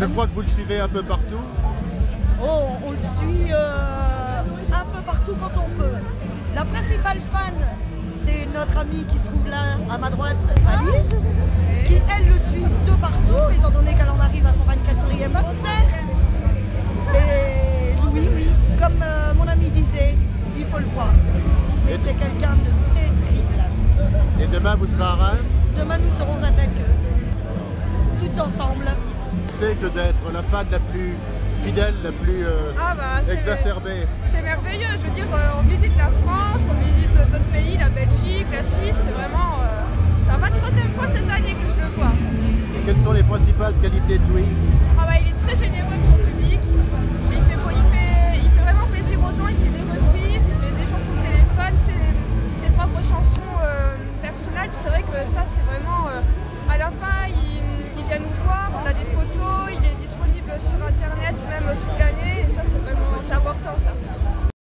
Je crois que vous le suivez un peu partout. Oh, on le suit un peu partout quand on peut. La principale fan, c'est notre amie qui se trouve là à ma droite, Alice, qui elle le suit de partout, étant donné qu'elle en arrive à son 24e concert. Et Louis, oui, comme mon ami disait, il faut le voir. Mais c'est quelqu'un de terrible. Et demain, vous serez à Reims. Demain, nous serons à Daqueux, toutes ensemble. C'est que d'être la fan la plus fidèle, la plus exacerbée. C'est merveilleux, je veux dire, on visite la France, on visite d'autres pays, la Belgique, la Suisse, c'est vraiment... ça va 3e fois cette année que je le vois. Et quelles sont les principales qualités de Louis? Ah bah, il est très généreux avec son public, il fait vraiment plaisir aux gens, il fait des reprises, il fait des chansons de téléphone, ses propres chansons personnelles, c'est vrai que ça c'est vraiment